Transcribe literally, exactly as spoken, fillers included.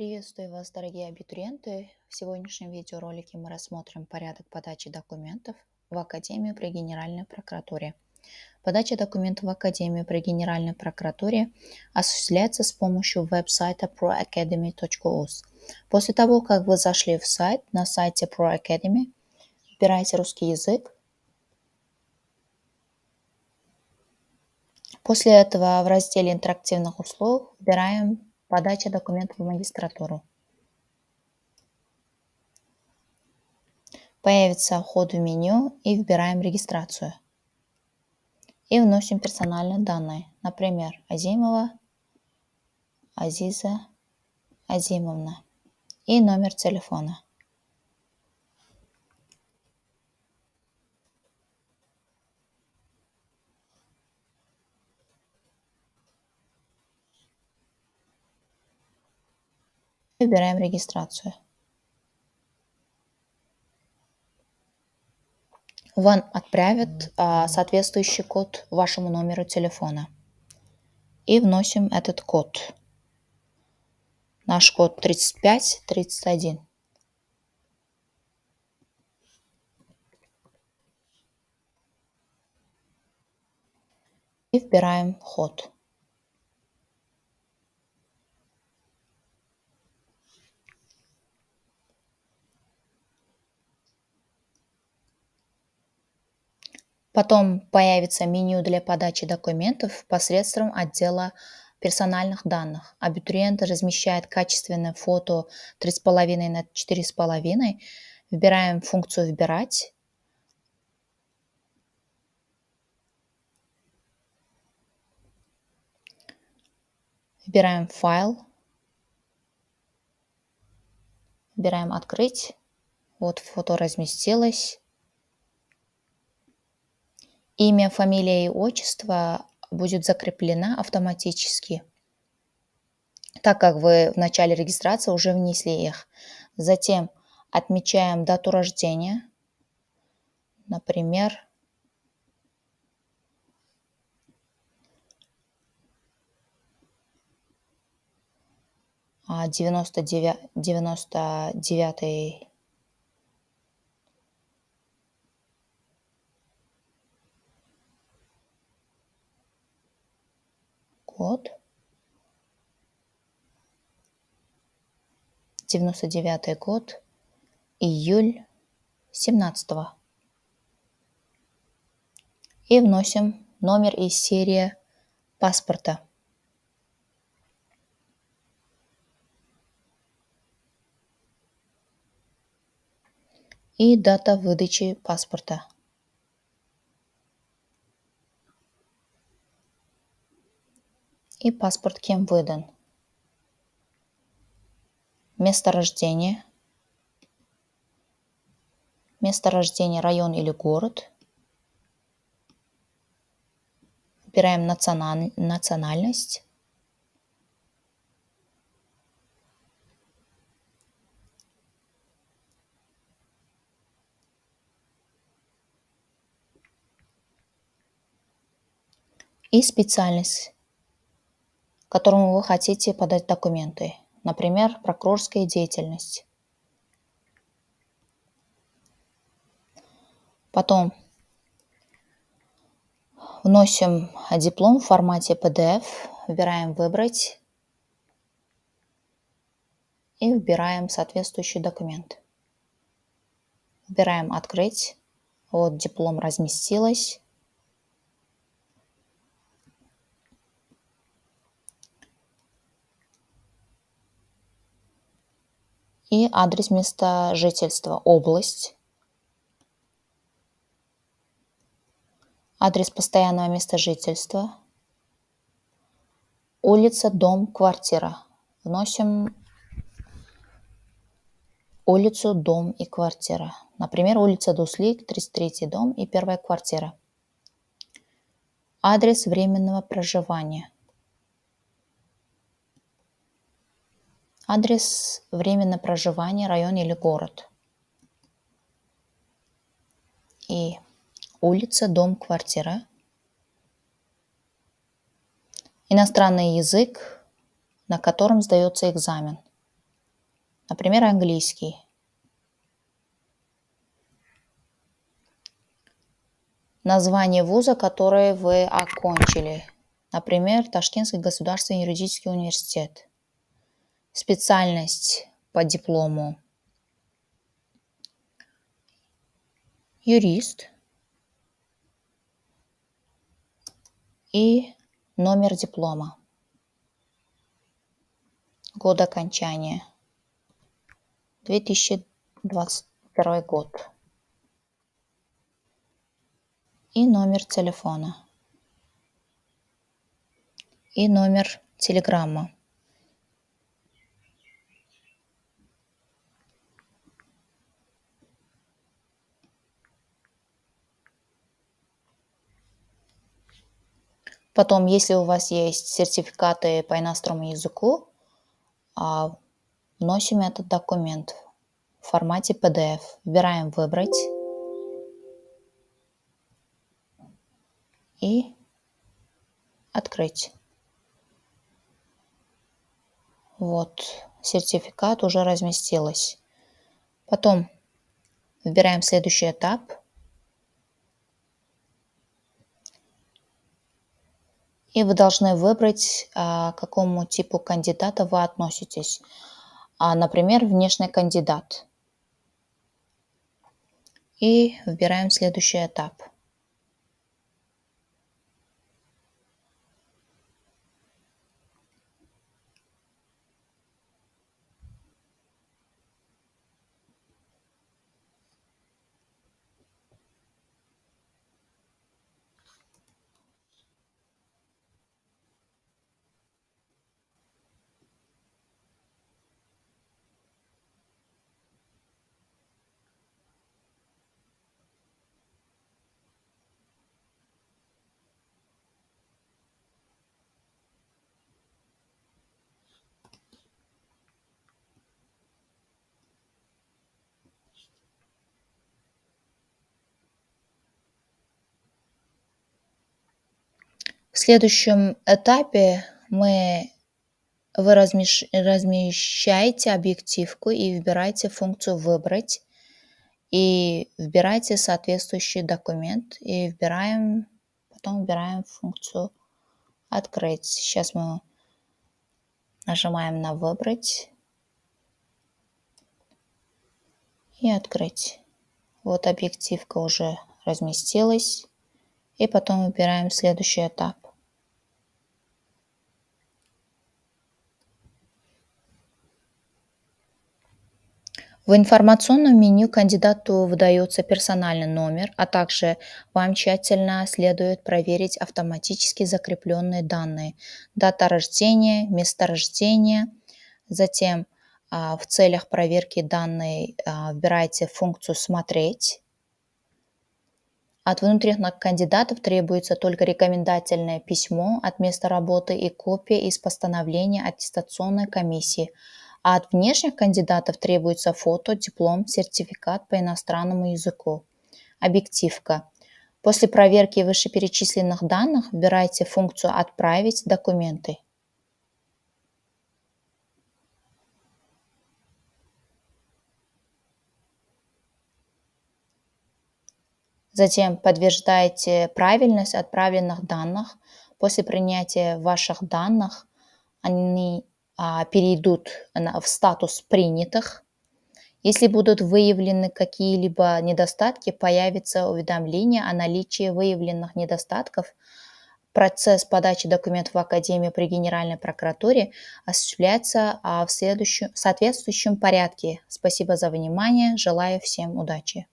Приветствую вас, дорогие абитуриенты! В сегодняшнем видеоролике мы рассмотрим порядок подачи документов в Академию при Генеральной прокуратуре. Подача документов в Академию при Генеральной прокуратуре осуществляется с помощью веб-сайта про академи точка уз. После того, как вы зашли в сайт, на сайте про академи выбирайте русский язык. После этого в разделе интерактивных услуг выбираем «Подача документов в магистратуру». Появится вход в меню и выбираем регистрацию. И вносим персональные данные, например, Азимова Азиза Азимовна и номер телефона. Выбираем регистрацию. Вам отправят а, соответствующий код вашему номеру телефона. И вносим этот код. Наш код тридцать пять тридцать один. И выбираем вход. Потом появится меню для подачи документов посредством отдела персональных данных. Абитуриент размещает качественное фото три с половиной на четыре с половиной. Выбираем функцию «Выбирать». Выбираем «Файл». Выбираем «Открыть». Вот фото разместилось. Имя, фамилия и отчество будет закреплено автоматически, так как вы в начале регистрации уже внесли их. Затем отмечаем дату рождения, например, девяносто девятый год. девяносто девятый год, июль семнадцатого. И вносим номер и серия паспорта. И дата выдачи паспорта. И паспорт кем выдан. Место рождения. Место рождения, район или город. Выбираем националь... национальность. И специальность, которому вы хотите подать документы. Например, прокурорская деятельность. Потом вносим диплом в формате пи ди эф. Выбираем «Выбрать». И выбираем соответствующий документ. Выбираем «Открыть». Вот диплом разместилось. И адрес места жительства, область. Адрес постоянного места жительства. Улица, дом, квартира. Вносим улицу, дом и квартира. Например, улица Дуслик, тридцать третий дом и первая квартира. Адрес временного проживания. Адрес временного проживания, район или город. И улица, дом, квартира. Иностранный язык, на котором сдается экзамен. Например, английский. Название вуза, который вы окончили. Например, Ташкентский государственный юридический университет. Специальность по диплому. Юрист. И номер диплома. Год окончания. две тысячи двадцать второй год. И номер телефона. И номер телеграммы. Потом, если у вас есть сертификаты по иностранному языку, вносим этот документ в формате пи ди эф. Выбираем «Выбрать» и «Открыть». Вот, сертификат уже разместилось. Потом выбираем следующий этап. И вы должны выбрать, к какому типу кандидата вы относитесь. Например, внешний кандидат. И выбираем следующий этап. В следующем этапе мы, вы размещ, размещаете объективку и выбираете функцию «Выбрать». И выбираете соответствующий документ. И выбираем, потом выбираем функцию «Открыть». Сейчас мы нажимаем на «Выбрать» и «Открыть». Вот объективка уже разместилась. И потом выбираем следующий этап. В информационном меню кандидату выдается персональный номер, а также вам тщательно следует проверить автоматически закрепленные данные: дата рождения, место рождения. Затем в целях проверки данных выбирайте функцию «Смотреть». От внутренних кандидатов требуется только рекомендательное письмо от места работы и копия из постановления аттестационной комиссии. А от внешних кандидатов требуется фото, диплом, сертификат по иностранному языку. Объективка. После проверки вышеперечисленных данных выбирайте функцию «Отправить документы». Затем подтверждаете правильность отправленных данных. После принятия ваших данных они а, перейдут в статус принятых. Если будут выявлены какие-либо недостатки, появится уведомление о наличии выявленных недостатков. Процесс подачи документов в Академию при Генеральной прокуратуре осуществляется в следующем, соответствующем порядке. Спасибо за внимание. Желаю всем удачи.